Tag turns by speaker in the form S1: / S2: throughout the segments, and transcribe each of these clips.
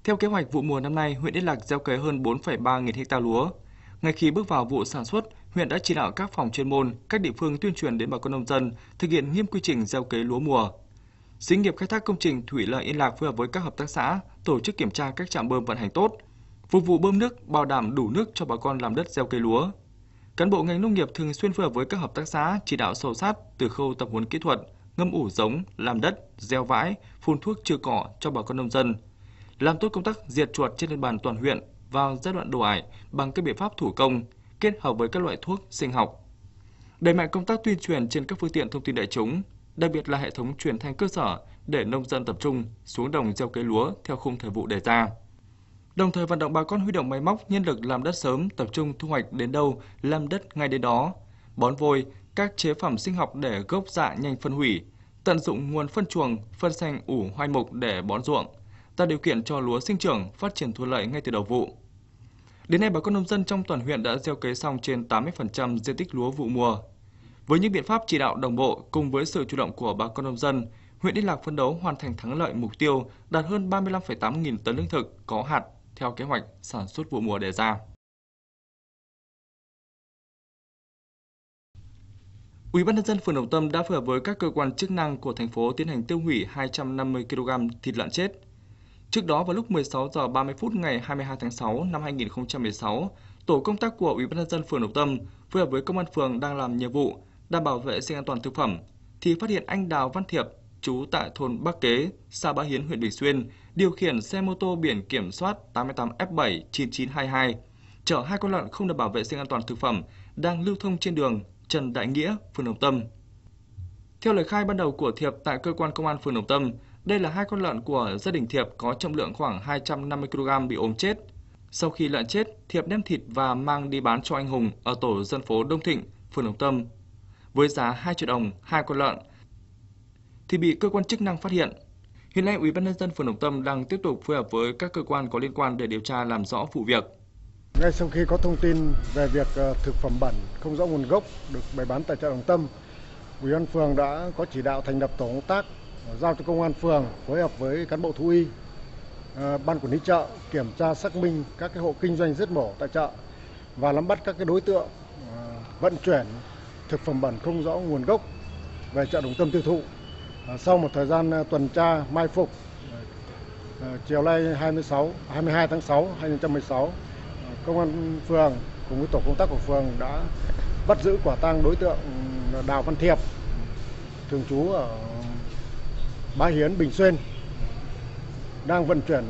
S1: Theo kế hoạch vụ mùa năm nay, huyện Yên Lạc gieo cấy hơn 4,3 nghìn ha lúa. Ngay khi bước vào vụ sản xuất, huyện đã chỉ đạo các phòng chuyên môn, các địa phương tuyên truyền đến bà con nông dân thực hiện nghiêm quy trình gieo cấy lúa mùa. Xí nghiệp khai thác công trình thủy lợi Yên Lạc phối hợp với các hợp tác xã tổ chức kiểm tra các trạm bơm vận hành tốt, phục vụ bơm nước bảo đảm đủ nước cho bà con làm đất gieo cấy lúa. Cán bộ ngành nông nghiệp thường xuyên phối hợp với các hợp tác xã chỉ đạo sâu sát từ khâu tập huấn kỹ thuật, ngâm ủ giống, làm đất, gieo vãi, phun thuốc trừ cỏ cho bà con nông dân, làm tốt công tác diệt chuột trên địa bàn toàn huyện vào giai đoạn đổ ải bằng các biện pháp thủ công kết hợp với các loại thuốc sinh học. Đẩy mạnh công tác tuyên truyền trên các phương tiện thông tin đại chúng, đặc biệt là hệ thống truyền thanh cơ sở để nông dân tập trung xuống đồng gieo cấy lúa theo khung thời vụ đề ra. Đồng thời vận động bà con huy động máy móc, nhân lực làm đất sớm, tập trung thu hoạch đến đâu làm đất ngay đến đó, bón vôi, các chế phẩm sinh học để gốc rạ nhanh phân hủy, tận dụng nguồn phân chuồng, phân xanh ủ hoai mục để bón ruộng, tạo điều kiện cho lúa sinh trưởng, phát triển thuận lợi ngay từ đầu vụ. Đến nay, bà con nông dân trong toàn huyện đã gieo cấy xong trên 80% diện tích lúa vụ mùa. Với những biện pháp chỉ đạo đồng bộ cùng với sự chủ động của bà con nông dân, huyện Yên Lạc phấn đấu hoàn thành thắng lợi mục tiêu đạt hơn 35,8 nghìn tấn lương thực có hạt theo kế hoạch sản xuất vụ mùa đề ra. Ủy ban nhân dân phường Đồng Tâm đã phối hợp với các cơ quan chức năng của thành phố tiến hành tiêu hủy 250 kg thịt lợn chết. Trước đó vào lúc 16 giờ 30 phút ngày 22 tháng 6 năm 2016, tổ công tác của Ủy ban nhân dân phường Đồng Tâm phối hợp với công an phường đang làm nhiệm vụ đảm bảo vệ sinh an toàn thực phẩm thì phát hiện anh Đào Văn Thiệp, trú tại thôn Bắc Kế, xã Bá Hiến, huyện Bình Xuyên, điều khiển xe mô tô biển kiểm soát 88F79922 chở 2 con lợn không đảm bảo vệ sinh an toàn thực phẩm đang lưu thông trên đường Trần Đại Nghĩa, phường Đồng Tâm. Theo lời khai ban đầu của Thiệp tại cơ quan công an phường Đồng Tâm, đây là 2 con lợn của gia đình Thiệp có trọng lượng khoảng 250 kg bị ốm chết. Sau khi lợn chết, Thiệp đem thịt và mang đi bán cho anh Hùng ở tổ dân phố Đông Thịnh, phường Đồng Tâm. Với giá 2 triệu đồng 2 con lợn thì bị cơ quan chức năng phát hiện. Hiện nay, Ủy ban nhân dân phường Đồng Tâm đang tiếp tục phối hợp với các cơ quan có liên quan để điều tra làm rõ vụ việc.
S2: Ngay sau khi có thông tin về việc thực phẩm bẩn không rõ nguồn gốc được bày bán tại chợ Đồng Tâm, Ủy ban phường đã có chỉ đạo thành lập tổ công tác giao cho công an phường phối hợp với cán bộ thú y, ban quản lý chợ kiểm tra xác minh các cái hộ kinh doanh giết mổ tại chợ và nắm bắt các cái đối tượng vận chuyển thực phẩm bẩn không rõ nguồn gốc về chợ Đồng Tâm tiêu thụ. Sau một thời gian tuần tra mai phục, chiều nay 22 tháng 6 2016, công an phường cùng với tổ công tác của phường đã bắt giữ quả tang đối tượng Đào Văn Thiệp, thường trú ở Bá Hiến, Bình Xuyên, đang vận chuyển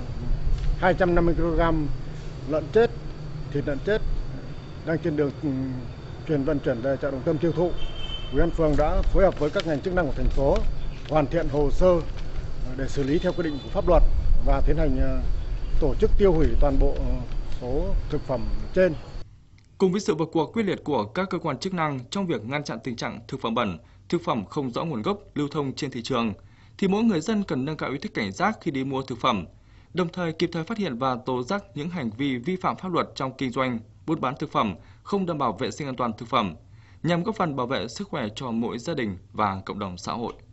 S2: 250 kg lợn chết, thịt lợn chết đang trên đường vận chuyển về chợ Đồng Tâm tiêu thụ. Ủy ban phường đã phối hợp với các ngành chức năng của thành phố hoàn thiện hồ sơ để xử lý theo quy định của pháp luật và tiến hành tổ chức tiêu hủy toàn bộ số thực phẩm trên.
S1: Cùng với sự vào cuộc quyết liệt của các cơ quan chức năng trong việc ngăn chặn tình trạng thực phẩm bẩn, thực phẩm không rõ nguồn gốc lưu thông trên thị trường, thì mỗi người dân cần nâng cao ý thức cảnh giác khi đi mua thực phẩm, đồng thời kịp thời phát hiện và tố giác những hành vi vi phạm pháp luật trong kinh doanh, buôn bán thực phẩm không đảm bảo vệ sinh an toàn thực phẩm, nhằm góp phần bảo vệ sức khỏe cho mỗi gia đình và cộng đồng xã hội.